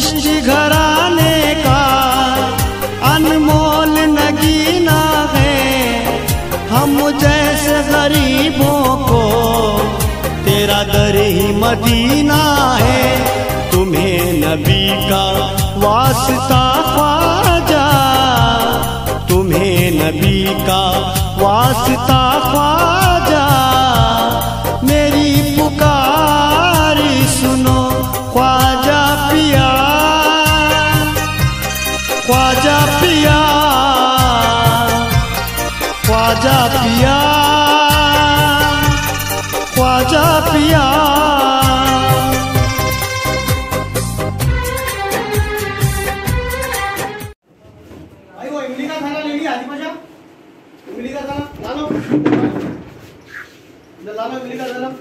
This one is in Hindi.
सृष्टि घराने का अनमोल नगीना है। हम जैसे गरीबों को तेरा दर ही मदीना है। तुम्हें नबी का वास्ता ख्वाजा, तुम्हें नबी का वास्ता ख्वाजा। मेरी पुकार सुनो ख्वाजा पिया, ख्वाजा पिया, ख्वाजा पिया, ख्वाजा पिया। भाई वो इमली का खाना ले लिया आदि मजा, इमली का खाना ला लो, ला लो इमली का खाना।